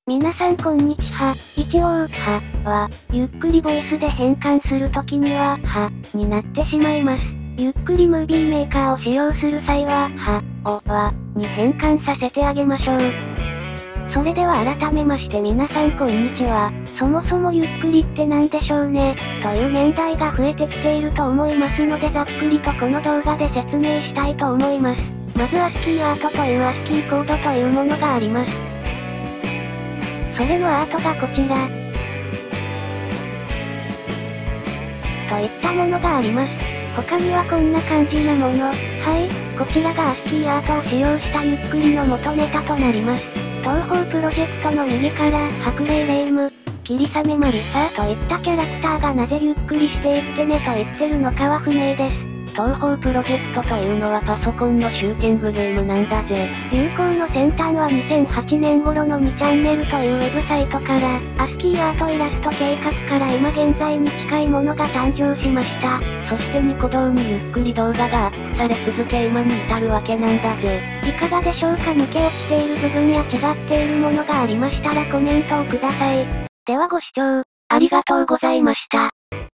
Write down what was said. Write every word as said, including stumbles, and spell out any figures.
皆さんこんにちは。一応、は、は、ゆっくりボイスで変換するときには、は、になってしまいます。ゆっくりムービーメーカーを使用する際は、は、お、は、に変換させてあげましょう。それでは改めまして皆さんこんにちは。そもそもゆっくりって何でしょうね、という年代が増えてきていると思いますのでざっくりとこの動画で説明したいと思います。まずアスキーアートというアスキーコードというものがあります。それのアートがこちら。といったものがあります。他にはこんな感じなもの。はい、こちらがアスキーアートを使用したゆっくりの元ネタとなります。東方プロジェクトの右から、白霊霊夢、霧雨マリサといったキャラクターがなぜゆっくりしていってねと言ってるのかは不明です。東方プロジェクトというのはパソコンのシューティングゲームなんだぜ。流行の先端はにせんはちねん頃のにチャンネルというウェブサイトから、アスキーアートイラスト計画から今現在に近いものが誕生しました。そしてニコ動にゆっくり動画がアップされ続け今に至るわけなんだぜ。いかがでしょうか。抜け落ちている部分や違っているものがありましたらコメントをください。ではご視聴、ありがとうございました。